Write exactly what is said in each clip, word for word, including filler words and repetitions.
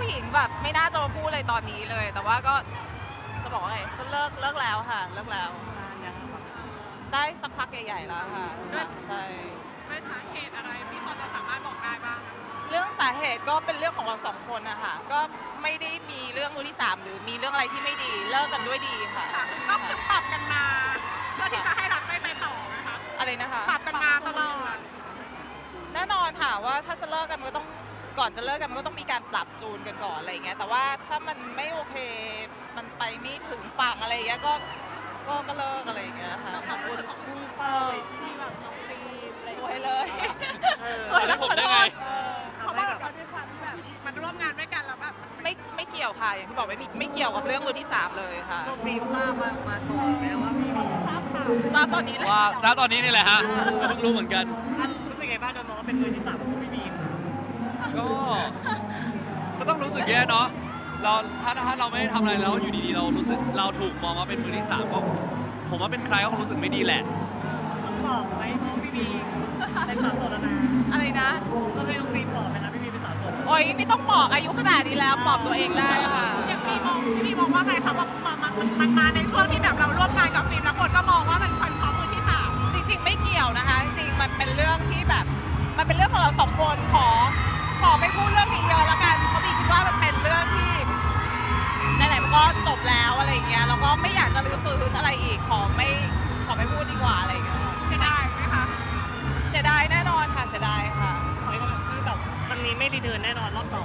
ผู้หญิงแบบไม่น่าจะมาพูดอะไรตอนนี้เลย แต่ว่าก็จะบอกว่าไงก็เลิกเลิกแล้วค่ะเลิกแล้วได้สักพักใหญ่ๆแล้วค่ะใช่ด้วยสาเหตุอะไรที่พอจะสามารถบอกได้บ้างเรื่องสาเหตุก็เป็นเรื่องของเราสองคนนะคะก็ไม่ได้มีเรื่องมือที่สามหรือมีเรื่องอะไรที่ไม่ดีเลิกกันด้วยดีค่ะก็คือปรับกันมาเพื่อที่จะให้รักได้ไปต่อนะคะอะไรนะคะปรับกันมาตลอดแน่นอนค่ะว่าถ้าจะเลิกกันมันก็ต้องก่อนจะเลิกกันมันก็ต้องมีการปรับจูนกันก่อนอะไรเงี้ยแต่ว่าถ้ามันไม่โอเคมันไปไม่ถึงฝั่งอะไรเงี้ยก็ก็ก็เลิกอะไรเงี้ยค่ะขอบคุณของคุณเป้ยที่แบบน้องปีสวยเลยสวยแล้วผมได้ไงเพราะว่าเราด้วยความที่แบบมันร่วมงานด้วยกันแล้วแบบไม่ไม่เกี่ยวค่ะอย่างที่บอกไม่ไม่เกี่ยวกับเรื่องมือที่สามเลยค่ะน้องปีทราบมามาก่อนไหมว่าพี่มีทราบข่าวทราบตอนนี้เลยว่าทราบตอนนี้นี่แหละฮะเพิ่งรู้เหมือนกันรู้สึกไงบ้างโดนมองว่าเป็นมือที่สามของพี่บีก็ก็ต้องรู้สึกแย่เนาะเราถ้าถ้าเราไม่ได้ทำอะไรแล้วอยู่ดีๆเรารู้สึกเราถูกมองว่าเป็นมือที่สามก็ผมว่าเป็นใครก็คงรู้สึกไม่ดีแหละต้องบอกไหมน้องพี่บีเป็นสาวโสดนะอะไรนะต้องให้น้องบีบอกไหมนะพี่บีเป็นสาวโสดโอ้ยไม่ต้องบอกอายุขนาดนี้แล้วบอกตัวเองได้ค่ะอย่างพี่มองพี่มองว่าไงคะว่ามันมันมาในช่วงที่แบบเราร่วมงานกับฟิล์มแล้วคนก็มองว่ามันเป็นของมือที่สามจริงๆไม่เกี่ยวนะคะจริงๆมันเป็นเรื่องที่แบบมันเป็นเรื่องของเราสองคนขอขอไม่พูดเรื่องนี้เยอะแล้วกันเพราะบีคิดว่ามันเป็นเรื่องที่ไหนๆมันก็จบแล้วอะไรเงี้ยแล้วก็ไม่อยากจะรื้อฟื้นอะไรอีกขอไม่ขอไม่พูดดีกว่าอะไรเงี้ยเสียดายไหมคะเสียดายแน่นอนค่ะเสียดายค่ะขออีกคือแบบครั้งนี้ไม่รีเทิร์นแน่นอนรอบสอง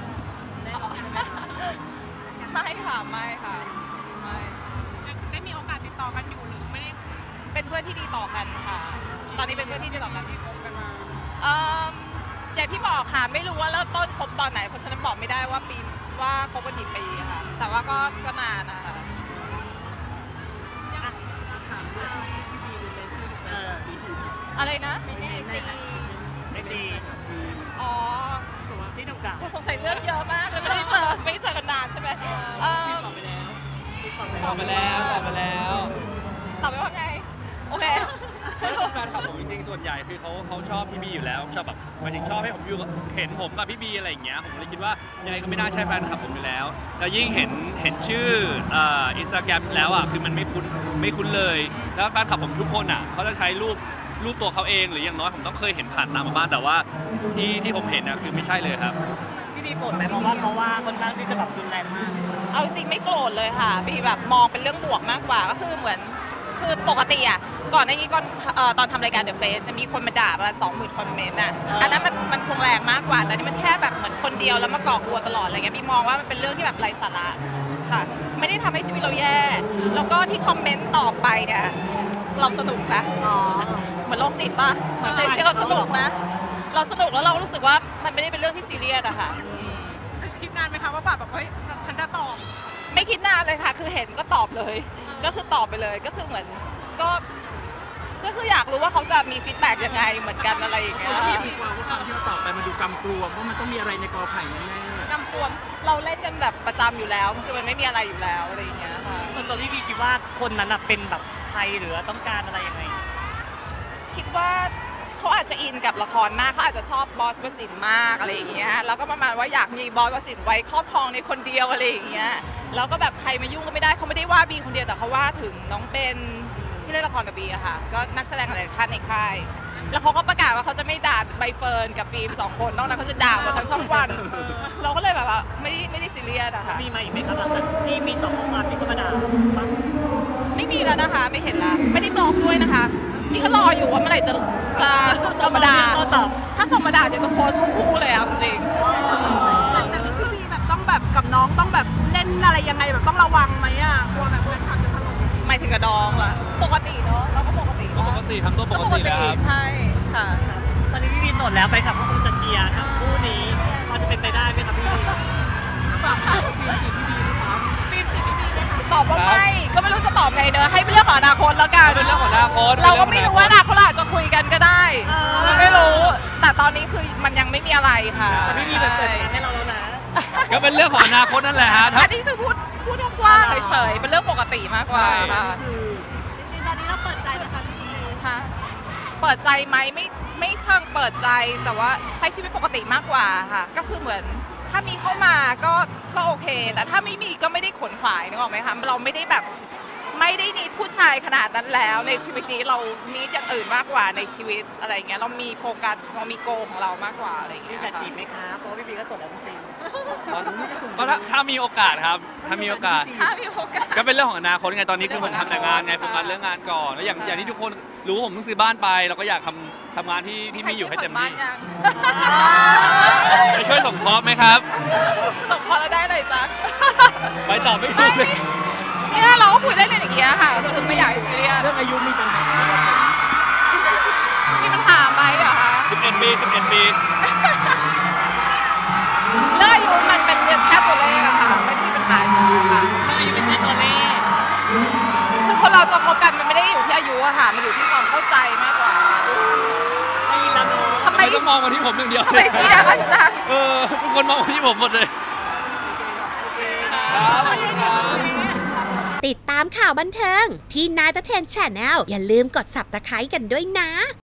ไม่ค่ะไม่ค่ะไม่ได้มีโอกาสติดต่อกันอยู่หรือไม่ได้เป็นเพื่อนที่ดีต่อกันค่ะตอนนี้เป็นเพื่อนที่ดีต่อกันที่คบกันมาอย่างที่บอกค่ะไม่รู้ว่าเริ่มต้นคบตอนไหนเพราะฉะนั้นบอกไม่ได้ว่าปีว่าคบกันกี่ปีค่ะแต่ว่าก็ก็นานนะคะอะไรนะไม่ได้ตีไม่ตีอ๋อที่ทำการสงสัยเรื่องเยอะมากเลยไม่ได้เจอไม่เจอกันนานใช่ไหมตอบไปแล้วตอบไปแล้วตอบไปแล้วตอบไปว่าไงโอเคแฟนคลับผมจริงๆส่วนใหญ่คือเขาเขาชอบพี่บีอยู่แล้วชอบแบบหมายถึงชอบให้ผมอยู่เห็นผมกับพี่บีอะไรอย่างเงี้ยผมเลยคิดว่ายังไงก็ไม่น่าใช่แฟนคลับผมอยู่แล้วแล้วยิ่งเห็นเห็นชื่ออินสตาแกรมแล้วอ่ะคือมันไม่คุ้นไม่คุ้นเลยแล้วแฟนคลับผมทุกคนอ่ะเขาจะใช้รูปรูปตัวเขาเองหรืออย่างน้อยผมต้องเคยเห็นผ่านตามมาบ้างแต่ว่าที่ที่ผมเห็นนะคือไม่ใช่เลยครับพี่บีโกรธไหมมองว่าเพราะว่าคนข้างที่จะแบบรุนแรงมากเอาจริงไม่โกรธเลยค่ะบีแบบมองเป็นเรื่องบวกมากกว่าก็คือเหมือนคือปกติอ่ะก่อนหน้านี้ก่อนตอนทำรายการ The Face มีคนมาด่าประมาณสองหมื่นคอมเมนต์อ่ะอันนั้นมันมันคงแรงมากกว่าแต่นี่มันแค่แบบเหมือนคนเดียวแล้วมาก่อกลัวตลอดอะไรเงี้ยบีมองว่ามันเป็นเรื่องที่แบบไร้สาระค่ะไม่ได้ทำให้ชีวิตเราแย่แล้วก็ที่คอมเมนต์ต่อไปเนี่ยเราสนุกนะเหมือนโรคจิตป่ะแต่ที่เราสนุกนะเราสนุกแล้วเรารู้สึกว่ามันไม่ได้เป็นเรื่องที่ซีเรียสอะค่ะคิดนานไหมคะว่าแบบเฮ้ยฉันจะตอบไม่คิดนานเลยค่ะคือเห็นก็ตอบเลยก็คือตอบไปเลยก็คือเหมือนก็ก็คืออยากรู้ว่าเขาจะมีฟีดแบ็กยังไงเหมือนกันอะไรอย่างเงี้ยมีความว่าคำที่เราตอบไปมันดูกำกวมเพราะมันต้องมีอะไรในกอไผ่แน่ๆกำกวมเราเล่นกันแบบประจำอยู่แล้วคือมันไม่มีอะไรอยู่แล้วอะไรอย่างเงี้ยค่ะส่วนตัวพี่บีคิดว่าคนนั้นเป็นแบบใครหรือต้องการอะไรยังไงคิดว่าเขาอาจจะอินกับละครมากเขาอาจจะชอบบอสประสิทธิ์มากอะไรอย่างเงี้ยแล้วก็ประมาณว่าอยากมีบอสประสิทธิ์ไว้ครอบครองในคนเดียวอะไรอย่างเงี้ยแล้วก็แบบใครมายุ่งก็ไม่ได้เขาไม่ได้ว่าบีคนเดียวแต่เขาว่าถึงน้องเบนที่เล่นละครกับบีอะค่ะก็นักแสดงหลายท่านในค่ายแล้วเขาก็ประกาศว่าเขาจะไม่ด่าใบเฟิร์นกับฟิล์มสองคนนอกนั้นเขาจะด่าหมดทั้งช่องวันเราก็เลยแบบว่าไม่ได้ไม่ได้ซีเรียสอะค่ะมีมาอีกไหมครับหลังจากที่มีสองข้อความที่เขามาด่าไม่มีแล้วนะคะไม่เห็นละไม่ได้บล็อกด้วยนะคะนี่ก็รออยู่ว่าเมื่อไหร่จะจะส่งมาด่าถ้าส่งมาด่าเดี๋ยวจะโพสต์คู่เลยอ่ะจริงแต่พี่บีแบบต้องแบบกับน้องต้องแบบเล่นอะไรยังไงแบบต้องระวังไหมอ่ะกลัวแบบแฟนคลับจะถล่มหมายถึงกับน้องล่ะปกติเนาะเราก็ปกติปกติทำตัวปกติแล้วครับใช่ค่ะตอนนี้พี่บีโสดแล้วไปครับก็คงจะเชียร์กับคู่นี้พอจะเป็นไปได้ไหมครับพี่บีตอบว่าไม่ก็ไม่รู้จะตอบไงเนอะให้เป็นเรื่องของอนาคตแล้วกันเป็นเรื่องของอนาคตเราก็ไม่รู้ว่าอนาคตอาจจะคุยกันก็ได้ไม่รู้แต่ตอนนี้คือมันยังไม่มีอะไรค่ะแต่พี่บีเปิดเผยให้เราแล้วนะก็เป็นเรื่องของอนาคตนั่นแหละฮะอันนี้คือพูดพูดกว้างเฉยๆเป็นเรื่องปกติมากกว่าค่ะจริงๆตอนนี้เราเปิดใจไหมคะพี่ค่ะเปิดใจไหมไม่ไม่เชิงเปิดใจแต่ว่าใช้ชีวิตปกติมากกว่าค่ะก็คือเหมือนถ้ามีเข้ามาก็ก็โอเค แต่ถ้าไม่มีก็ไม่ได้ขนขวายนึกออกไหมคะเราไม่ได้แบบไม่ได้นิดผู้ชายขนาดนั้นแล้วในชีวิตนี้เรานิดอย่างอื่นมากกว่าในชีวิตอะไรเงี้ยเรามีโฟกัสเรามีโกของเรามากกว่าอะไรมีเงี้ยแบบค่ะจีบไหมครับเพราะว่าพี่บีก็โสดแล้วจริงก็ถ้าถ้ามีโอกาสครับถ้ามีโอกาสถ้ามีโอกาสก็เป็นเรื่องของอนาคตไงตอนนี้คือผมทำแต่งานไงโฟกัสเรื่องงานก่อนแล้วอย่างอย่างที่ทุกคนรู้ผมเพิ่งซื้อบ้านไปเราก็อยากทำทำงานที่ที่มีอยู่ให้เต็มที่จะช่วยสมทบไหมครับสมพอแล้วได้เลยจ้ะไปตอบไม่ถูกเลยเนี่ยเราก็คุยได้เลยอย่างเงี้ยค่ะคือไม่อยากให้ซีเรียสเรื่องอายุมีปัญหาไหมครับผมมีปัญหาไหมเหรอคะสิบเอ็ดปีสิบเอ็ดปีเรื่องอายุมันเป็นเรื่องแค่ตัวเลขอะค่ะไม่ได้มีปัญหาอยู่ค่ะอายุเป็นแค่ตัวเลขคือคนเราจะคบกันมันไม่ได้อยู่ที่อายุอะค่ะมันอยู่ที่ความเข้าใจมากกว่าได้ยินแล้วเนาะทำทำไมไมต้องมองมาที่ผมอย่างเดียวทำไมเสียกันจังเออทุกคนมองมาที่ผมหมดเลยครับขอบคุณครับติดตามข่าวบันเทิง พี่นายตะเทนแชนแนลอย่าลืมกด ซับสไครบ์ กันด้วยนะ